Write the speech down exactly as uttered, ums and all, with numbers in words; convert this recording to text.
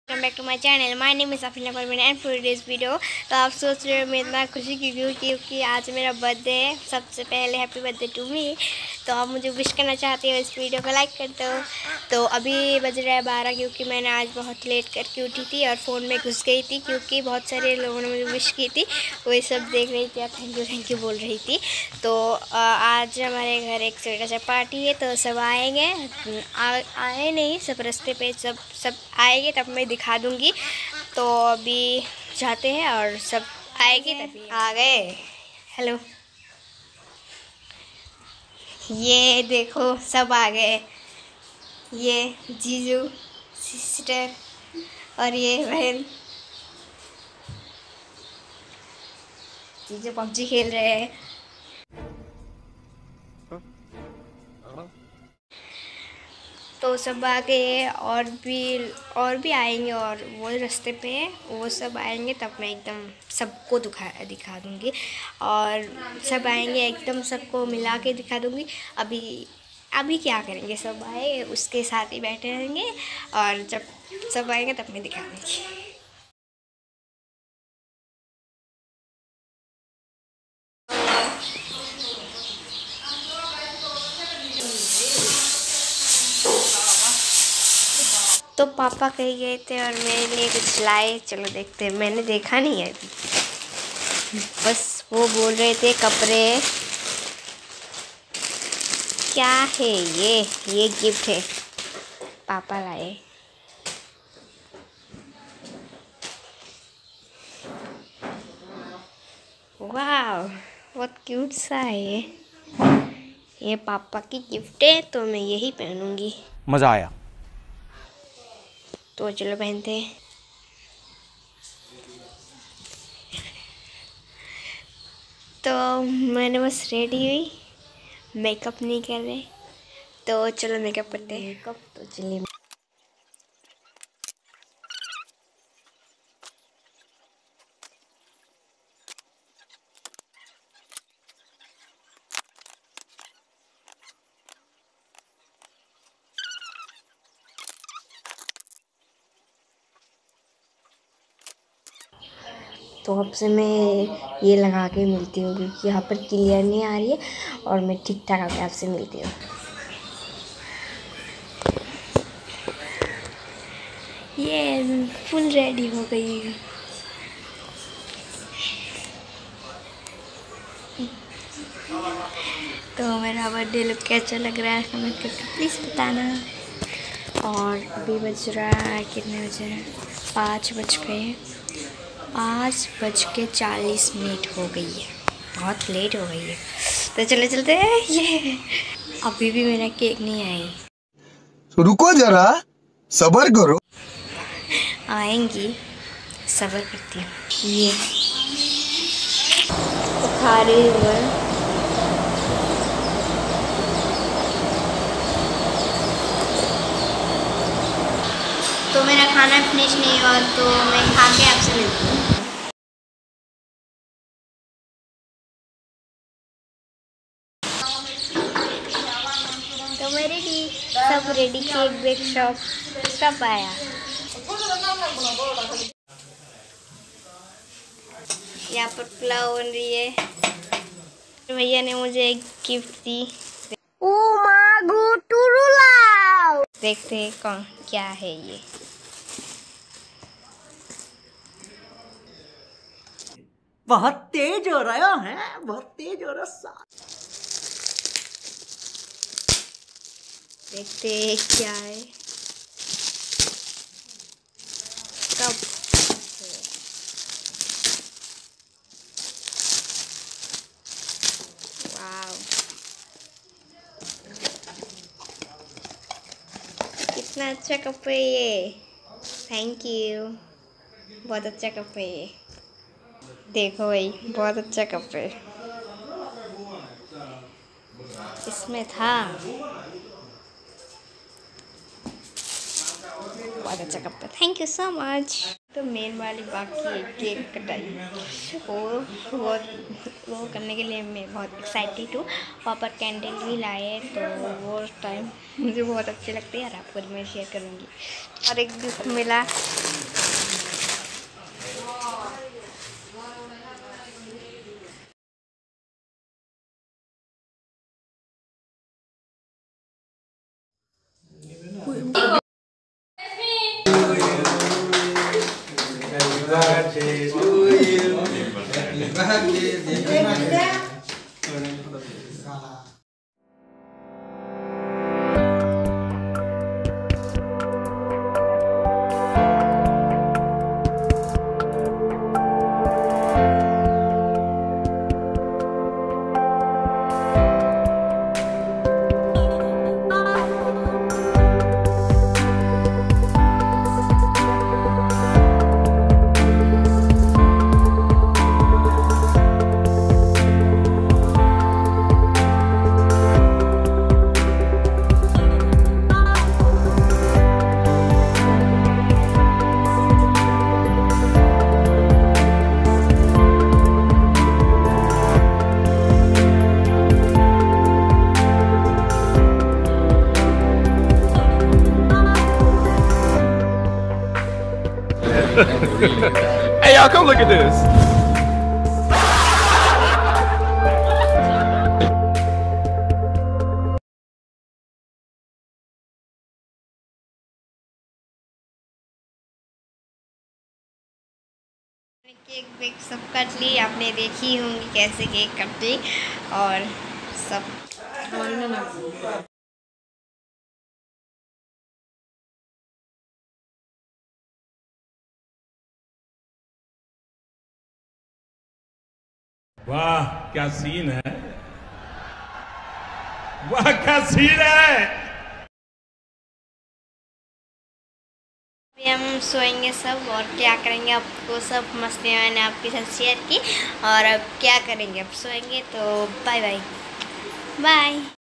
Welcome back to my channel. My name is Safina Parveen and for this video. तो आप सोच रहे हो मैं इतना खुशी क्यों क्योंकि आज मेरा बर्थडे है। सबसे पहले हैप्पी बर्थडे टू मी। तो आप मुझे विश करना चाहते हो, इस वीडियो को लाइक कर दो। तो अभी बज रहा है बारह, क्योंकि मैंने आज बहुत लेट करके उठी थी और फ़ोन में घुस गई थी, क्योंकि बहुत सारे लोगों ने मुझे विश की थी, वही सब देख रही थी, थैंक यू थैंक यू बोल रही थी। तो आज हमारे घर एक छोटा सा पार्टी है, तो सब आएंगे। आ, आए नहीं, सब रास्ते पे सब सब आएंगे, तब मैं दिखा दूँगी। तो अभी जाते हैं और सब आएंगे तभी। आ गए। हेलो, ये देखो सब आ गए। ये जीजू, सिस्टर और ये बहन। जीजू पबजी खेल रहे हैं। तो सब आ गए, और भी और भी आएंगे, और वो रास्ते पे है, वो सब आएंगे तब मैं एकदम सबको दिखा दिखा दूँगी। और सब आएंगे एकदम सबको मिला के दिखा दूँगी। अभी अभी क्या करेंगे, सब आए उसके साथ ही बैठे रहेंगे, और जब सब आएंगे तब मैं दिखा दूँगी। तो पापा कहीं गए थे और मेरे लिए कुछ लाए, चलो देखते हैं। मैंने देखा नहीं है अभी, बस वो बोल रहे थे कपड़े। क्या है ये ये गिफ्ट है, पापा लाए। वाह, बहुत क्यूट सा है ये ये पापा की गिफ्ट है, तो मैं यही पहनूंगी। मज़ा आया। तो चलो पहनते हैं। तो मैंने बस रेडी हुई, मेकअप नहीं कर रहे, तो चलो मेकअप करते हैं। मेकअप तो चलिए। तो अब से मैं ये लगा के मिलती हूँ, क्योंकि यहाँ पर क्लियर नहीं आ रही है, और मैं ठीक ठाक आके आपसे मिलती हूँ। ये फुल रेडी हो गई है। तो मेरा बर्थडे लुक कैसा लग रहा है कमेंट करके प्लीज़ बताना। और अभी बज रहा है, कितने बजे हैं, पाँच बज गए। पाँच बज के चालीस मिनट हो गई है, बहुत लेट हो गई है। तो चले चलते हैं। ये अभी भी मेरा केक नहीं आई। रुको जरा, सब्र करो। आएंगी, सब्र करती हूँ। ये तो खा रही हूँ। तो मेरा खाना फिनिश नहीं हुआ, तो मैं खा के आपसे मिलती हूँ। तो मैं रेडी, सब रेडी, केक बेक शॉप सब आया। यहाँ पर पुलाव बन रही है। भैया ने मुझे एक गिफ्ट दी। ओ माँ गो टुरुलाव। देखते हैं कौन क्या है ये। बहुत तेज हो रहा है, बहुत तेज हो रहा। देखते हैं क्या है। कब वाव, कितना अच्छा कप है ये। थैंक यू, बहुत अच्छा कप है ये। देखो भाई, बहुत अच्छा कप है। इसमें था बहुत अच्छा कप है। Thank you so much. तो मेन वाली बाकी है केक कटाई, वो वो वो करने के लिए मैं बहुत एक्साइटेड हूँ। वहाँ पर कैंडल भी लाए, तो वो टाइम मुझे बहुत अच्छे लगते हैं, और आपको मैं शेयर करूँगी। और एक गिफ्ट मिला, birthday to you. Happy birthday. Hey y'all, come look at this. Cake वेक सब कट ली, आपने देखी होंगी कैसे केक कटी और सब। वाह क्या सीन है, वाह क्या सीन है। अभी हम सोएंगे सब और क्या करेंगे आपको सब मस्तियाँ मैंने आपके साथ शेयर की और अब क्या करेंगे, अब सोएंगे। तो बाय बाय बाय।